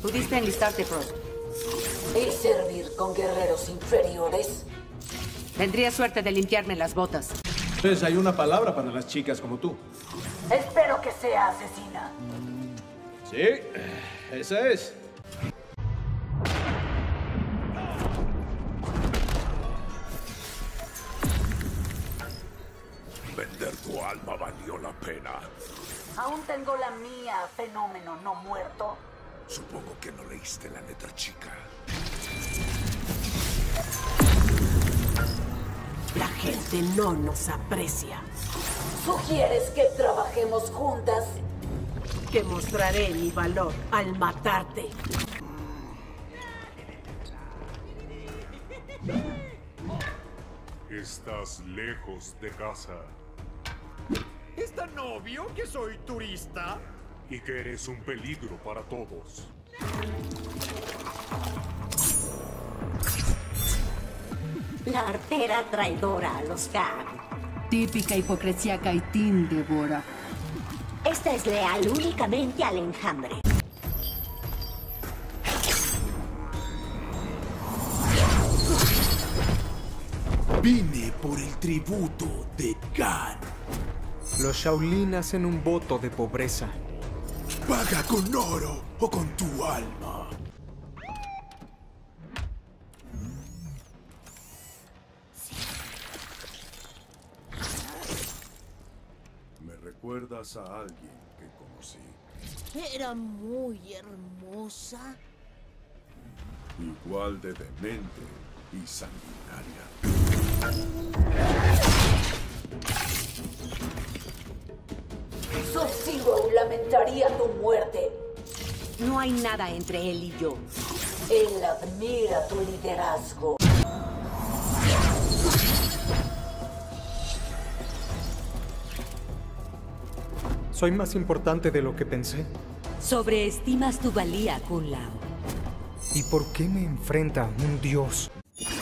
Pudiste enlistarte, Pro. ¿Y servir con guerreros inferiores? Tendría suerte de limpiarme las botas. Pues hay una palabra para las chicas como tú. Espero que sea asesina. Sí, esa es. Vender tu alma valió la pena. Aún tengo la mía, fenómeno no muerto. Supongo que no leíste la letra chica. La gente no nos aprecia. ¿Sugieres que trabajemos juntas? Te mostraré mi valor al matarte. Estás lejos de casa. ¿Es tan obvio que soy turista? Y que eres un peligro para todos. La artera traidora a los Gag. Típica hipocresía Kaitín, Devora. Esta es leal únicamente al enjambre. Vine por el tributo de Gan. Los Shaolin hacen un voto de pobreza. Paga con oro o con tu alma. Me recuerdas a alguien que conocí. Era muy hermosa. Igual de demente y sanguinaria. Sub-Zero lamentaría tu muerte. No hay nada entre él y yo. Él admira tu liderazgo. Soy más importante de lo que pensé. Sobreestimas tu valía, Kun Lao. ¿Y por qué me enfrenta un dios?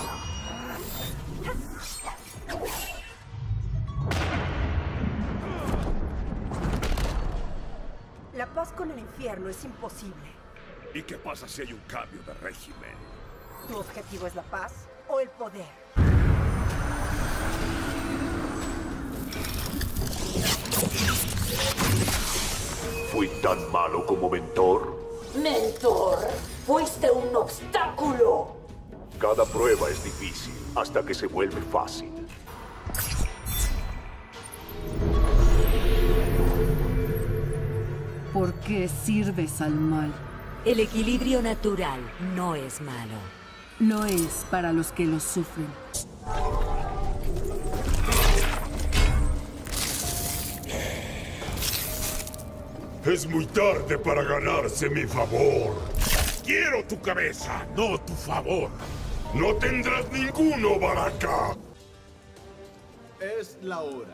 La paz con el infierno es imposible. ¿Y qué pasa si hay un cambio de régimen? ¿Tu objetivo es la paz o el poder? ¿Fui tan malo como mentor? Mentor, fuiste un obstáculo. Cada prueba es difícil hasta que se vuelve fácil. ¿Por qué sirves al mal? El equilibrio natural no es malo. No es para los que lo sufren. Es muy tarde para ganarse mi favor. Quiero tu cabeza, no tu favor. No tendrás ninguno, Baraka. Es la hora.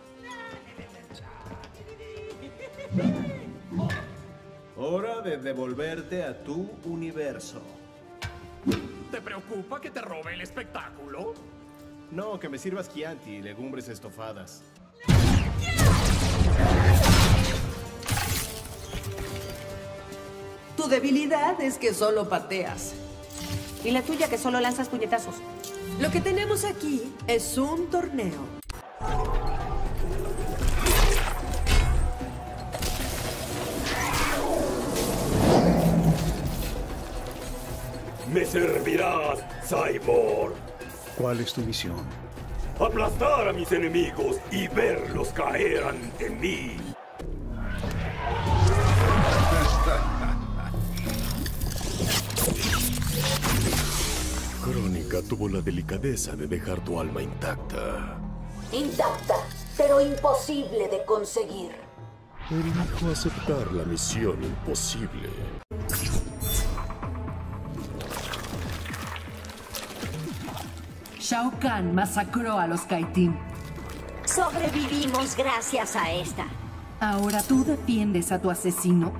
Hora de devolverte a tu universo. ¿Te preocupa que te robe el espectáculo? No, que me sirvas Chianti y legumbres estofadas. Tu debilidad es que solo pateas. Y la tuya, que solo lanzas puñetazos. Lo que tenemos aquí es un torneo. Me servirás, Cyborg. ¿Cuál es tu misión? Aplastar a mis enemigos y verlos caer ante mí. Crónica tuvo la delicadeza de dejar tu alma intacta. Intacta, pero imposible de conseguir. Elijo aceptar la misión imposible. Shao Kahn masacró a los Kaitín. Sobrevivimos gracias a esta. Ahora tú defiendes a tu asesino.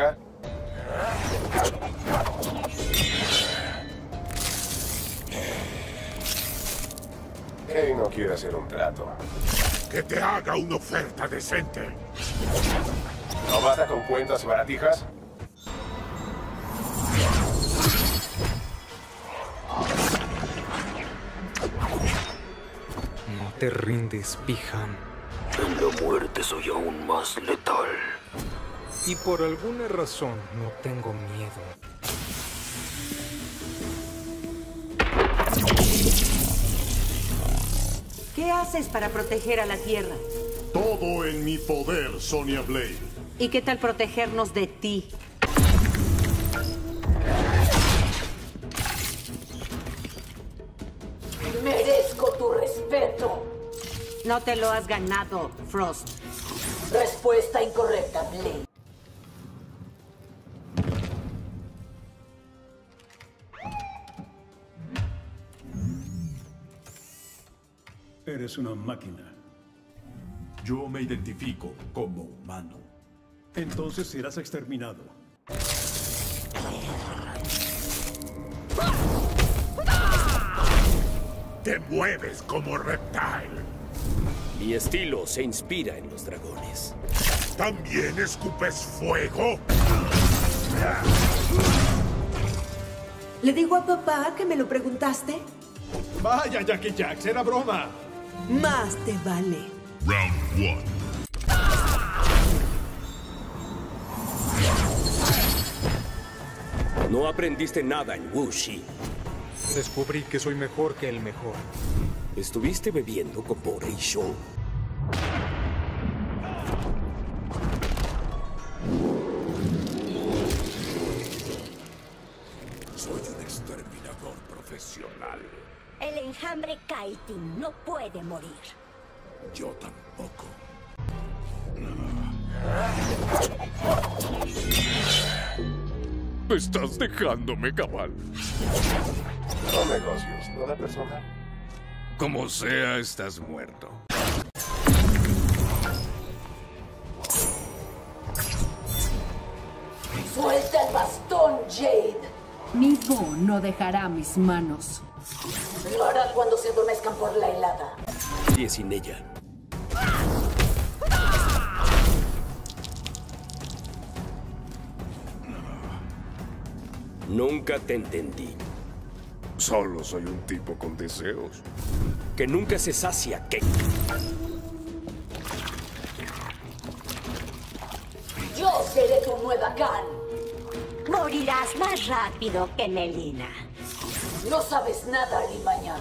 Él no quiere hacer un trato. Que te haga una oferta decente. ¿No basta con cuentas y baratijas? te rindes, Bi-Han. En la muerte soy aún más letal. Y por alguna razón no tengo miedo. ¿Qué haces para proteger a la Tierra? Todo en mi poder, Sonya Blade. ¿Y qué tal protegernos de ti? Merezco tu respeto. No te lo has ganado, Frost. Respuesta incorrecta, Blade. Eres una máquina. Yo me identifico como humano. Entonces serás exterminado. Te mueves como reptile. Mi estilo se inspira en los dragones. ¿También escupes fuego? ¿Le digo a papá que me lo preguntaste? Vaya, Jackie Jax, era broma. Más te vale. Round 1. No aprendiste nada en Wuxi. Descubrí que soy mejor que el mejor. Estuviste bebiendo con Bo Reishou. Soy un exterminador profesional. El enjambre Kaitin no puede morir. Yo tampoco. Estás dejándome, cabal. No negocios, no de persona. Como sea, estás muerto. ¡Suelta el bastón, Jade! Mi Bo no dejará mis manos. Lo hará cuando se adormezcan por la helada. Y sin ella. Nunca te entendí. Solo soy un tipo con deseos. Que nunca se sacia, ¿qué? Yo seré tu nueva Khan. Morirás más rápido que Melina. No sabes nada, Limaña.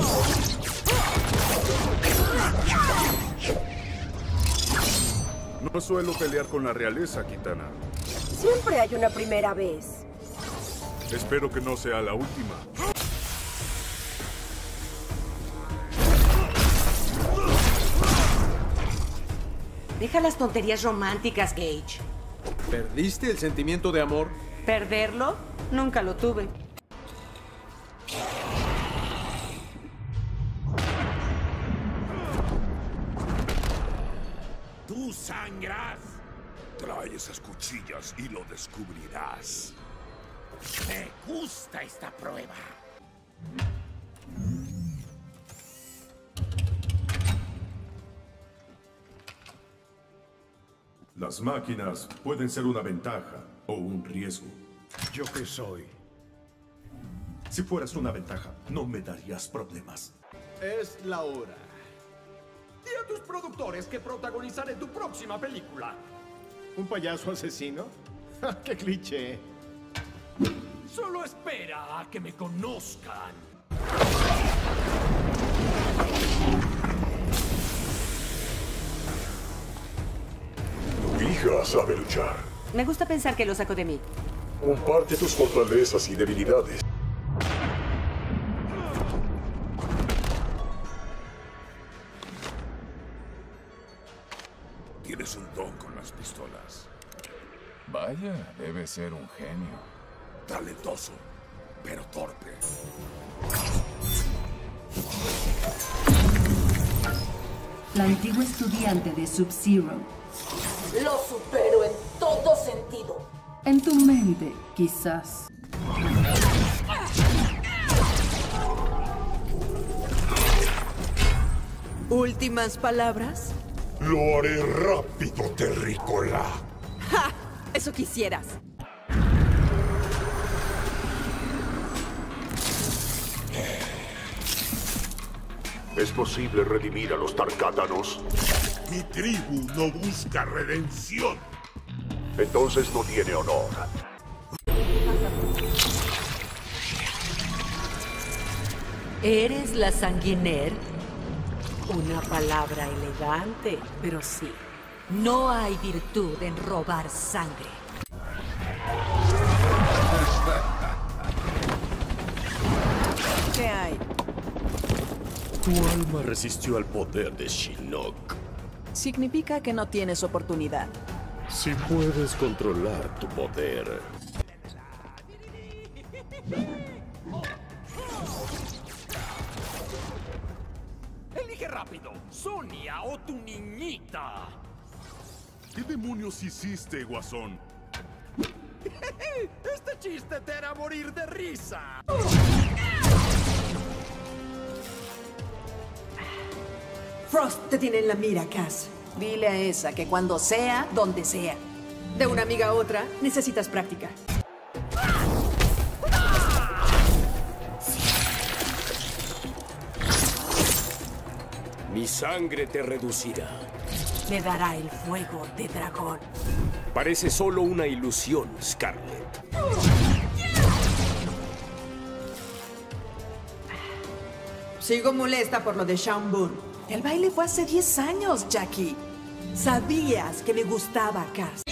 No suelo pelear con la realeza, Kitana. Siempre hay una primera vez. Espero que no sea la última. Deja las tonterías románticas, Gage. ¿Perdiste el sentimiento de amor? ¿Perderlo? Nunca lo tuve. ¡Tú sangras! Trae esas cuchillas y lo descubrirás. Me gusta esta prueba. Las máquinas pueden ser una ventaja o un riesgo. ¿Yo qué soy? Si fueras una ventaja, no me darías problemas. Es la hora. Di a tus productores que protagonizaré tu próxima película. ¿Un payaso asesino? ¡Qué cliché! Solo espera a que me conozcan. Tu hija sabe luchar. Me gusta pensar que lo saco de mí. Comparte tus fortalezas y debilidades. Tienes un don con las pistolas. Vaya, debe ser un genio. Talentoso, pero torpe. La antigua estudiante de Sub-Zero. Lo supero en todo sentido. En tu mente, quizás. ¿Últimas palabras? Lo haré rápido, terrícola. ¡Ja! Eso quisieras. ¿Es posible redimir a los Tarkátanos? Mi tribu no busca redención. Entonces no tiene honor. ¿Eres la Sanguinaire? Una palabra elegante, pero sí. No hay virtud en robar sangre. ¿Qué hay? Tu alma resistió al poder de Shinnok. Significa que no tienes oportunidad. Si puedes controlar tu poder. Elige rápido, Sonia o tu niñita. ¿Qué demonios hiciste, Guasón? Este chiste te hará morir de risa. Frost te tiene en la mira, Cass. Dile a esa que cuando sea, donde sea. De una amiga a otra, necesitas práctica. Mi sangre te reducirá. Le dará el fuego de dragón. Parece solo una ilusión, Scarlet. Sigo molesta por lo de Shaun Boone. El baile fue hace 10 años, Jackie. Sabías que me gustaba, Cass.